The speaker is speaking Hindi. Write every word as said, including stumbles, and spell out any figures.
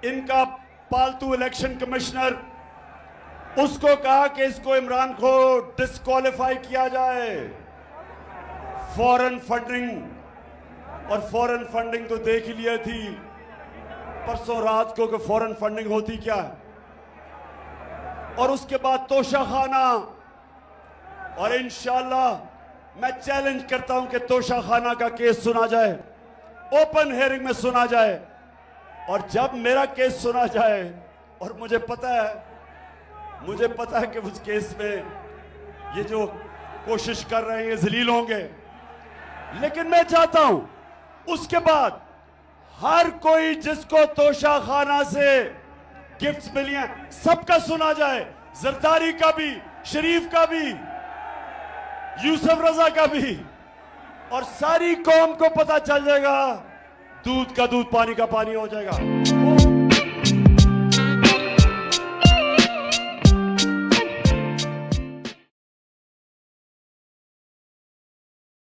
इनका पालतू इलेक्शन कमिश्नर, उसको कहा कि इसको इमरान को डिस्क्वालीफाई किया जाए। फॉरेन फंडिंग, और फॉरेन फंडिंग तो देख ही लिया थी परसों रात को कि फॉरेन फंडिंग होती क्या है। और उसके बाद तोशाखाना, और इंशाल्लाह मैं चैलेंज करता हूं कि तोशाखाना का केस सुना जाए, ओपन हियरिंग में सुना जाए। और जब मेरा केस सुना जाए, और मुझे पता है मुझे पता है कि उस केस में ये जो कोशिश कर रहे हैं ये जलील होंगे, लेकिन मैं चाहता हूं उसके बाद हर कोई जिसको तोशाखाना से गिफ्ट्स मिली हैं सबका सुना जाए, जरदारी का भी, शरीफ का भी, यूसुफ रजा का भी, और सारी कौम को पता चल जाएगा दूध का दूध पानी का पानी हो जाएगा।